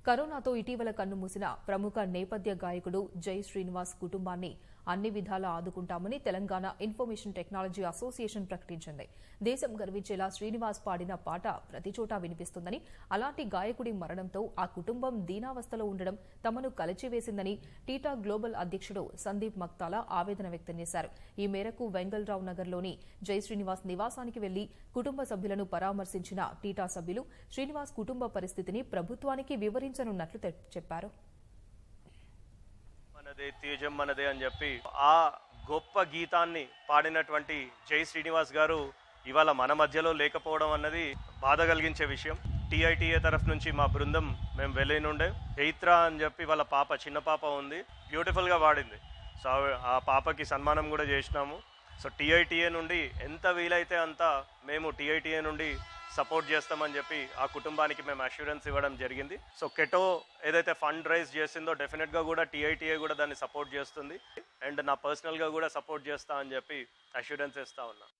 కరోనాతో ఇటీవల కన్నుమూసిన ప్రముఖ నేపథ్య గాయకుడు జై శ్రీనివాస్ కుటుంబాన్ని అన్ని విధాలా ఆదుకుంటామని తెలంగాణ ఇన్ఫర్మేషన్ టెక్నాలజీ అసోసియేషన్ ప్రకటించింది. దేశం గర్వించేలా శ్రీనివాస్ పాడిన పాట ప్రతిచోటా వినిపిస్తుందని, అలాంటి గాయకుడి మరణంతో ఆ కుటుంబం దీనావస్థలో ఉండడం తమను కలచివేసిందని టీటా గ్లోబల్ అధ్యక్షుడు సందీప్ మక్తాలా ఆవేదన వ్యక్తం చేశారు. ఈ మేరకు వెంగళరావు నగర్లోని జై శ్రీనివాస్ నివాసానికి వెళ్లి కుటుంబ సభ్యులను పరామర్శించిన టీటా సభ్యులు శ్రీనివాస్ కుటుంబ పరిస్థితిని ప్రభుత్వానికి వివరించనున్నట్లు చెప్పారు. తేజం మనదే అని చెప్పి ఆ గొప్ప గీతాన్ని పాడినటువంటి జై శ్రీనివాస్ గారు ఇవాళ మన మధ్యలో లేకపోవడం అన్నది బాధ కలిగించే విషయం. టీఐటీఏ తరఫు నుంచి మా బృందం మేము వెళ్ళినుండే చైత్ర అని చెప్పి వాళ్ళ పాప, చిన్న పాప ఉంది, బ్యూటిఫుల్గా పాడింది. సో ఆ పాపకి సన్మానం కూడా చేసినాము. సో టీఐటీఏ నుండి ఎంత వీలైతే అంత మేము టీఐటీఏ నుండి సపోర్ట్ చేస్తామని చెప్పి ఆ కుటుంబానికి మేము అష్యూరెన్స్ ఇవ్వడం జరిగింది. సో కెటో ఏదైతే ఫండ్ రైజ్ చేసిందో డెఫినెట్గా కూడా టీఐటీఏ కూడా దాన్ని సపోర్ట్ చేస్తుంది. అండ్ నా పర్సనల్గా కూడా సపోర్ట్ చేస్తా అని చెప్పి అష్యూరెన్స్ ఇస్తా ఉన్నా.